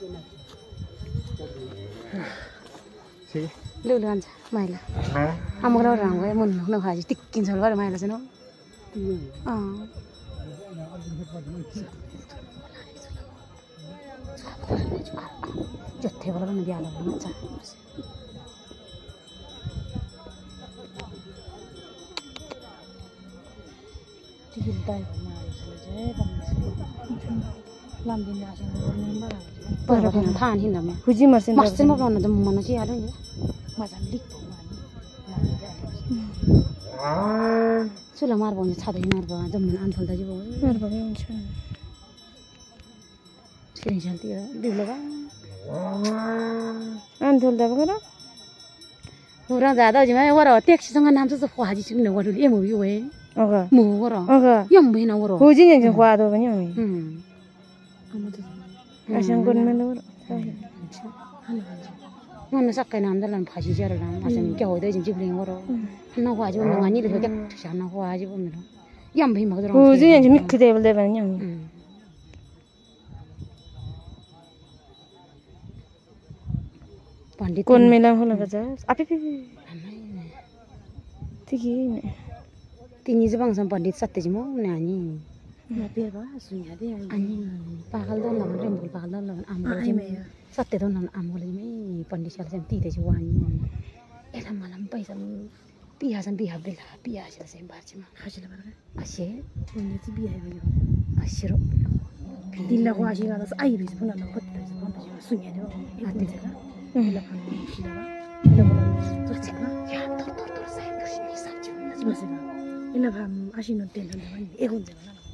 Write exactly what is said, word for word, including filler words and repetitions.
Lưu lươn mày là ăn một đâu rằng cái mình nó phải tích kinh sầu vào mày là sao nó à chật thế vào nó đi ăn nó chả đi bên tay mà sẽ làm gì nào cho nó bơ bơ than hin lắm huji mà xem mà xem mà nó mà nó chỉ ăn thôi mà làm lịch bộ mà số là mar bao nhiêu sao đấy mar bao giờ mình ăn thôi đấy chứ bao mar bao nhiêu chứ cái gì thì đi lâu ăn thôi đấy cái đó rồi ra ra đó chứ mà qua đó tiếc chứ xong ăn xong khoa gì chứ nữa qua đó em mua vậy okay mua qua đó yếm bên nào qua đó huji nhân dân khoa đó cái gì ừm 아시안 건면으로 너는 sakay 남들은 파시저를 안 하시면 이게 어디 좀 집ling 거로 하나 가지고 명 아니를 그렇게 하나 가지고 보면 양배 막 들어. 그중에 좀 미크 데블 되면요. पंडित कौन मिला हो लगा जा आपे pay ठीक है तीन ही Jabong some पंडित सत्ते जमो ने आनी ना पेर बा सुनिया दे आनी पागल दो लमन रेम पागल दो लमन आम बोले में सत्ते दो लमन आम बोले में पंडित चल सेम ती ते जवानी एला मालम पैसा पिया सम पिया बेला पिया चल सेम बार चमा हाजिल बार अशे उन्हें ती बिया है अशरो दिल्ला को आशी का आई भी सुना ना खुद सुनिया दे आते जगह इला खान शिला इला बोला तो चला या तो तो तो साइन कर नहीं साच बस इला भाम आशी न तेल न एगोन जगह